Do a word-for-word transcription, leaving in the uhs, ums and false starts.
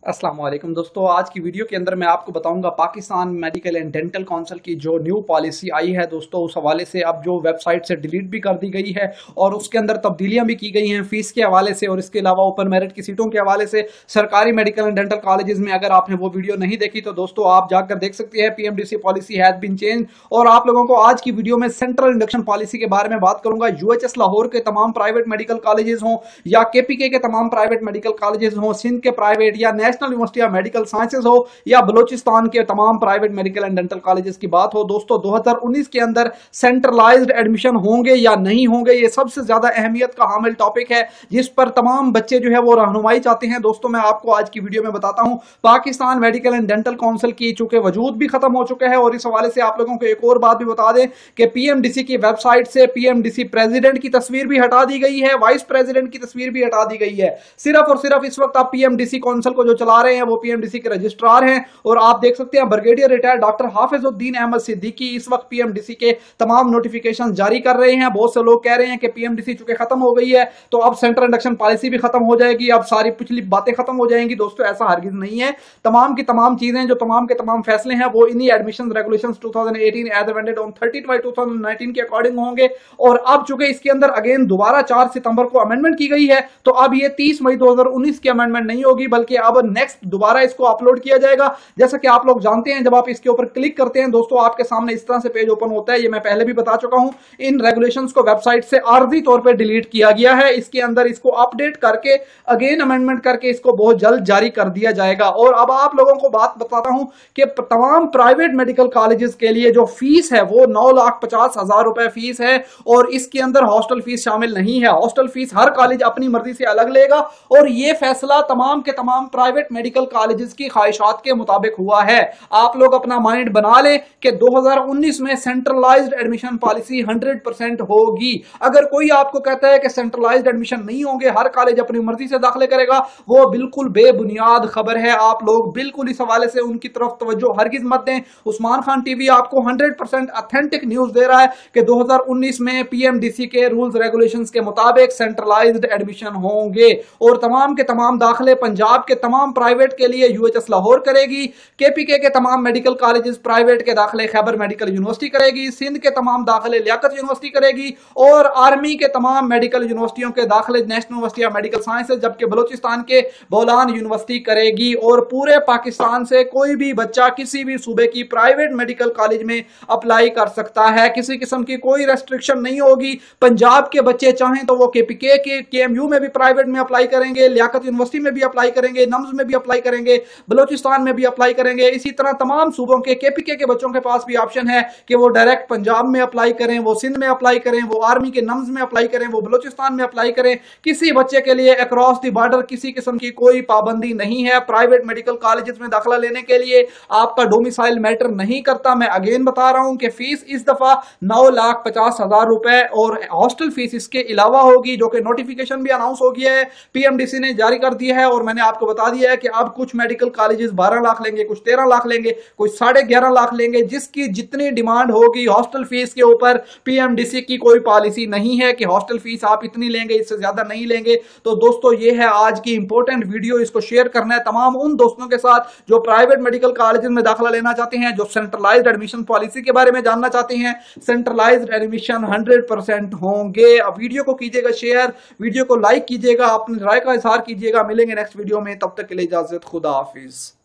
अस्सलाम वालेकुम दोस्तों, आज की वीडियो के अंदर मैं आपको बताऊंगा Pakistan medical and dental council की जो न्यू पॉलिसी आई है। दोस्तों उस हवाले से अब जो वेबसाइट से डिलीट भी कर दी गई है और उसके अंदर तब्दीलियां भी की गई हैं फीस के हवाले से, और इसके अलावा ओपन मेरिट की सीटों के हवाले से सरकारी मेडिकल एंड डेंटल कॉलेजेस में। अगर आपने वो वीडियो नहीं देखी तो दोस्तों आप जाकर देख सकते हैं। PMDC policy has been change. और आप लोगों को आज की वीडियो में सेंट्रल इंडक्शन पॉलिसी के बारे में बात करूंगा। यूएचएस लाहौर के तमाम प्राइवेट मेडिकल कॉलेजेस हों या केपीके के तमाम प्राइवेट मेडिकल कॉलेजेस हों, सिंध के प्राइवेट या national university of medical sciences हो या बलूचिस्तान के तमाम private medical and dental colleges की बात हो, दोस्तों दो हज़ार उन्नीस के अंदर सेंट्रलाइज्ड एडमिशन होंगे या नहीं होंगे, ये सबसे ज्यादा अहमियत का हामिल टॉपिक है जिस पर तमाम बच्चे जो है वो रहनुमाई चाहते हैं। दोस्तों मैं आपको आज की वीडियो में बताता हूं Pakistan medical and dental council की चूंकि वजूद भी खत्म हो चुका है, और इस हवाले से आप लोगों को एक और बात भी बता दें कि पीएमडीसी की वेबसाइट से पीएमडीसी प्रेसिडेंट की तस्वीर भी हटा दी गई है, वाइस प्रेसिडेंट की तस्वीर भी हटा दी गई है। सिर्फ और सिर्फ इस वक्त आप पीएमडीसी काउंसिल को जो चला रहे हैं वो पीएमडीसी के रजिस्ट्रार हैं, और आप देख सकते हैं brigadier retired doctor Hafizuddin Ahmed Siddiqui इस वक्त पीएमडीसी के तमाम नोटिफिकेशन जारी कर रहे हैं। बहुत से लोग कह रहे हैं कि पीएमडीसी चूंकि खत्म हो गई है तो अब सेंट्रल इंडक्शन पॉलिसी भी खत्म हो जाएगी, अब सारी पिछली बातें खत्म हो जाएंगी। दोस्तों ऐसा हरगिज नहीं है। तमाम की तमाम चीजें जो तमाम के तमाम फैसले हैं वो इन्हीं admission regulations two thousand eighteen as amended on thirteen by two thousand nineteen के अकॉर्डिंग होंगे। और अब चूंकि इसके अंदर अगेन दोबारा चार सितंबर को अमेंडमेंट की गई है तो अब ये तीस मई दो हज़ार उन्नीस की अमेंडमेंट नहीं होगी, बल्कि अब नेक्स्ट दोबारा इसको अपलोड किया जाएगा। जैसा कि आप लोग जानते हैं जब आप इसके ऊपर क्लिक करते हैं दोस्तों आपके सामने इस तरह से पेज ओपन होता है। ये मैं पहले भी बता चुका हूं, इन रेगुलेशंस को वेबसाइट से आर्जी तौर पे डिलीट किया गया है। इसके अंदर इसको अपडेट करके अगेन अमेंडमेंट करके इसको बहुत जल्द जारी कर दिया जाएगा। और अब आप लोगों को बात बताता हूं कि तमाम प्राइवेट मेडिकल कॉलेजेस के लिए जो फीस है वो नौ लाख पचास हजार रुपए फीस है, और इसके अंदर हॉस्टल फीस शामिल नहीं है। हॉस्टल फीस हर कॉलेज अपनी मर्जी से अलग लेगा, और यह फैसला तमाम के तमाम प्राइवेट मेडिकल कॉलेजेस की ख्वाहिशात के मुताबिक हुआ है। आप लोग अपना माइंड बना लें कि दो हज़ार उन्नीस में centralised admission policy hundred percent होगी। अगर कोई आपको कहता है कि सेंट्रलाइज्ड एडमिशन नहीं होंगे, हर कॉलेज अपनी मर्जी से दाखिले करेगा, वो बिल्कुल बेबुनियाद खबर है। आप लोग बिल्कुल इस हवाले से उनकी तरफ तवज्जो हरगिज मत दें। उस्मान खान टीवी आपको हंड्रेड परसेंट ऑथेंटिक न्यूज दे रहा है कि दो हज़ार उन्नीस में पीएमडीसी के रूल्स रेगुलेशंस के मुताबिक सेंट्रलाइज्ड एडमिशन होंगे, और तमाम के तमाम दाखिले पंजाब के तमाम प्राइवेट के लिए यूएचएस लाहौर करेगी, केपीके के तमाम मेडिकल कॉलेजेस प्राइवेट के दाखिले खैबर मेडिकल यूनिवर्सिटी करेगी, सिंध के तमाम दाखिले लियाकत यूनिवर्सिटी करेगी, और आर्मी के तमाम मेडिकल यूनिवर्सिटियों के दाखिले national university of medical sciences, जबकि बलूचिस्तान के बोलान यूनिवर्सिटी करेगी। और पूरे पाकिस्तान से कोई भी बच्चा किसी भी सूबे की प्राइवेट मेडिकल कॉलेज में अप्लाई कर सकता है, किसी किस्म की कोई रेस्ट्रिक्शन नहीं होगी। पंजाब के बच्चे चाहें तो वो केपीके के केएमयू में भी प्राइवेट में अप्लाई करेंगे, लियाकत यूनिवर्सिटी में भी अप्लाई करेंगे, नम्स में भी अप्लाई करेंगे, बलूचिस्तान में भी अप्लाई करेंगे। इसी तरह तमाम सूबों के केपीके के बच्चों के पास भी ऑप्शन है कि वो डायरेक्ट पंजाब में अप्लाई करें, वो सिंध में अप्लाई करें, वो आर्मी के नम्स में अप्लाई करें, वो बलूचिस्तान में अप्लाई करें। किसी बच्चे के लिए अक्रॉस द बॉर्डर किसी किस्म की कोई पाबंदी नहीं है। प्राइवेट मेडिकल कॉलेजेस में दाखिला लेने के लिए आपका डोमिसाइल मैटर नहीं करता। मैं अगेन बता रहा हूं कि फीस इस दफा नौ लाख पचास हजार रुपए और हॉस्टल फीस इसके अलावा होगी, जो कि नोटिफिकेशन भी अनाउंस हो गया है, पीएमडीसी ने जारी कर दिया है। और मैंने आपको बता दिया है कि अब कुछ मेडिकल कॉलेजेस बारह लाख लेंगे, कुछ तेरह लाख लेंगे, कुछ साढ़े ग्यारह लाख लेंगे। जिसकी जितनी डिमांड होगी हॉस्टल फीस के ऊपर, पीएमडीसी की कोई पॉलिसी नहीं है कि हॉस्टल फीस आप इतनी लेंगे, इससे ज्यादा नहीं लेंगे। तो दोस्तों ये है आज की इंपॉर्टेंट वीडियो, इसको शेयर करना है तमाम उन दोस्तों के साथ जो प्राइवेट मेडिकल कॉलेजेस में दाखिला लेना चाहते हैं, जो सेंट्रलाइज्ड एडमिशन पॉलिसी के बारे में जानना चाहते हैं। सेंट्रलाइज्ड एडमिशन हंड्रेड परसेंट होंगे। अब वीडियो को कीजिएगा शेयर, वीडियो को लाइक कीजिएगा, अपनी राय का इजहार कीजिएगा। मिलेंगे नेक्स्ट वीडियो में, तब तक के लिए इजाजत, खुदा हाफिज।